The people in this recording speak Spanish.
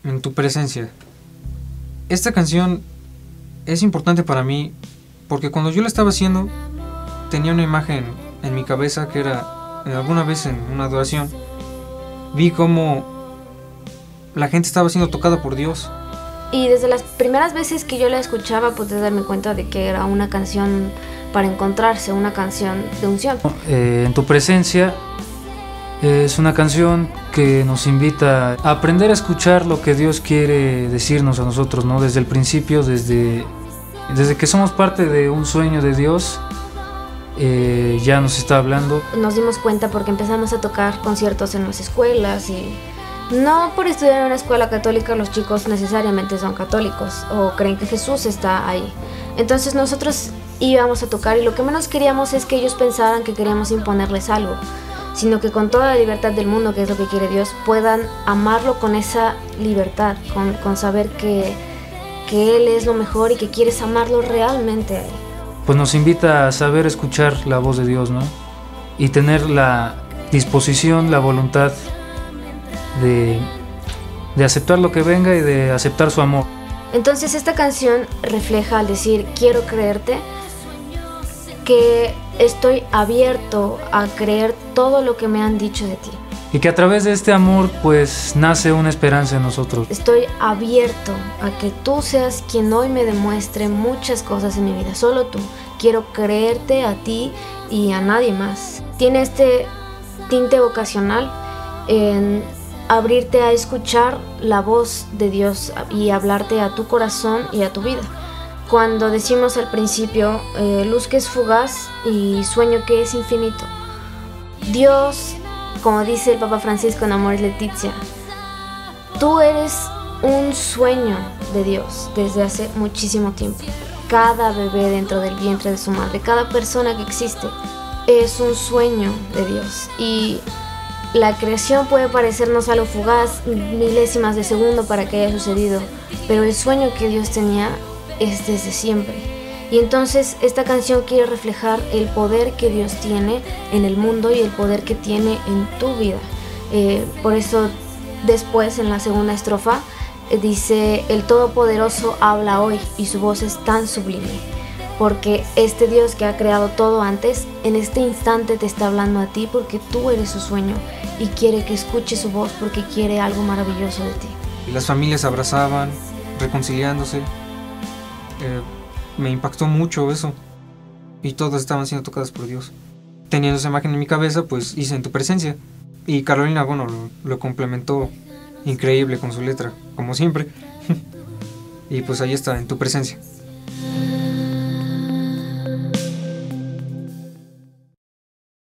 En tu presencia. Esta canción es importante para mí porque cuando yo la estaba haciendo tenía una imagen en mi cabeza que era, alguna vez en una adoración, vi cómo la gente estaba siendo tocada por Dios. Y desde las primeras veces que yo la escuchaba pude darme cuenta de que era una canción para encontrarse, una canción de unción. En tu presencia es una canción que nos invita a aprender a escuchar lo que Dios quiere decirnos a nosotros, ¿no? Desde el principio, desde que somos parte de un sueño de Dios, ya nos está hablando. Nos dimos cuenta porque empezamos a tocar conciertos en las escuelas y no por estudiar en una escuela católica los chicos necesariamente son católicos o creen que Jesús está ahí. Entonces nosotros íbamos a tocar y lo que menos queríamos es que ellos pensaran que queríamos imponerles algo, sino que con toda la libertad del mundo, que es lo que quiere Dios, puedan amarlo con esa libertad, con saber que Él es lo mejor y que quieres amarlo realmente a Él. Pues nos invita a saber escuchar la voz de Dios, ¿no? Y tener la disposición, la voluntad de aceptar lo que venga y de aceptar su amor. Entonces esta canción refleja al decir quiero creerte, que estoy abierto a creer todo lo que me han dicho de ti. Y que a través de este amor pues nace una esperanza en nosotros. Estoy abierto a que tú seas quien hoy me demuestre muchas cosas en mi vida, solo tú. Quiero creerte a ti y a nadie más. Tiene este tinte vocacional en abrirte a escuchar la voz de Dios y hablarte a tu corazón y a tu vida. Cuando decimos al principio, luz que es fugaz y sueño que es infinito. Dios, como dice el Papa Francisco en Amoris Laetitia, tú eres un sueño de Dios desde hace muchísimo tiempo. Cada bebé dentro del vientre de su madre, cada persona que existe, es un sueño de Dios. Y la creación puede parecernos algo fugaz, milésimas de segundo para que haya sucedido, pero el sueño que Dios tenía es desde siempre. Y entonces esta canción quiere reflejar el poder que Dios tiene en el mundo y el poder que tiene en tu vida. Por eso después en la segunda estrofa dice: el Todopoderoso habla hoy y su voz es tan sublime, porque este Dios que ha creado todo antes, en este instante te está hablando a ti porque tú eres su sueño y quiere que escuches su voz porque quiere algo maravilloso de ti. Y las familias se abrazaban, reconciliándose. Me impactó mucho eso. Y todas estaban siendo tocadas por Dios. Teniendo esa imagen en mi cabeza, pues hice En tu presencia. Y Carolina, bueno, lo complementó increíble con su letra, como siempre. Y pues ahí está, En tu presencia.